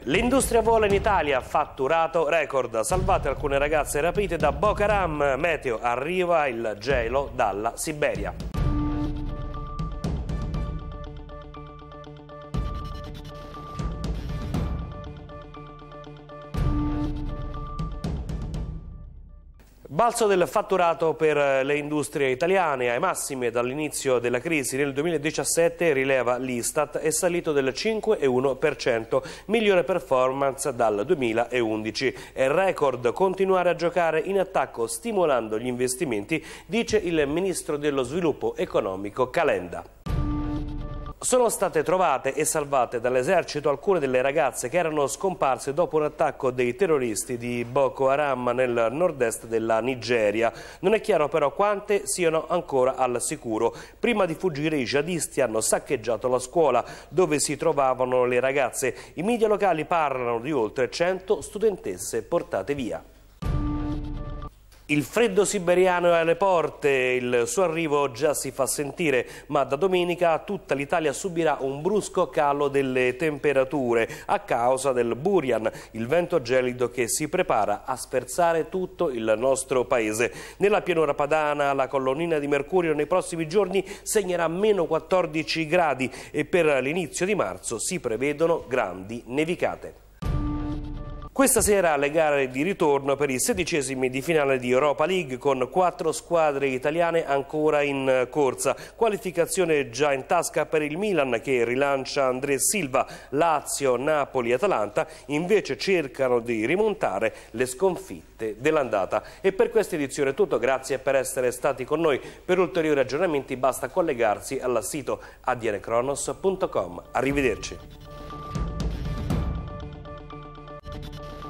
L'industria vola in Italia, fatturato record, salvate alcune ragazze rapite da Boko Haram, meteo, arriva il gelo dalla Siberia. Balzo del fatturato per le industrie italiane ai massimi dall'inizio della crisi nel 2017, rileva l'Istat, è salito del 5,1%, migliore performance dal 2011. È record continuare a giocare in attacco stimolando gli investimenti, dice il ministro dello sviluppo economico Calenda. Sono state trovate e salvate dall'esercito alcune delle ragazze che erano scomparse dopo un attacco dei terroristi di Boko Haram nel nord-est della Nigeria. Non è chiaro però quante siano ancora al sicuro. Prima di fuggire i jihadisti hanno saccheggiato la scuola dove si trovavano le ragazze. I media locali parlano di oltre 100 studentesse portate via. Il freddo siberiano è alle porte, il suo arrivo già si fa sentire, ma da domenica tutta l'Italia subirà un brusco calo delle temperature a causa del Burian, il vento gelido che si prepara a sperzare tutto il nostro paese. Nella pianura padana la colonnina di mercurio nei prossimi giorni segnerà meno 14 gradi e per l'inizio di marzo si prevedono grandi nevicate. Questa sera le gare di ritorno per i 16esimi di finale di Europa League con 4 squadre italiane ancora in corsa. Qualificazione già in tasca per il Milan che rilancia André Silva. Lazio, Napoli e Atalanta invece cercano di rimontare le sconfitte dell'andata. E per questa edizione è tutto, grazie per essere stati con noi. Per ulteriori aggiornamenti basta collegarsi al sito adnkronos.com. Arrivederci.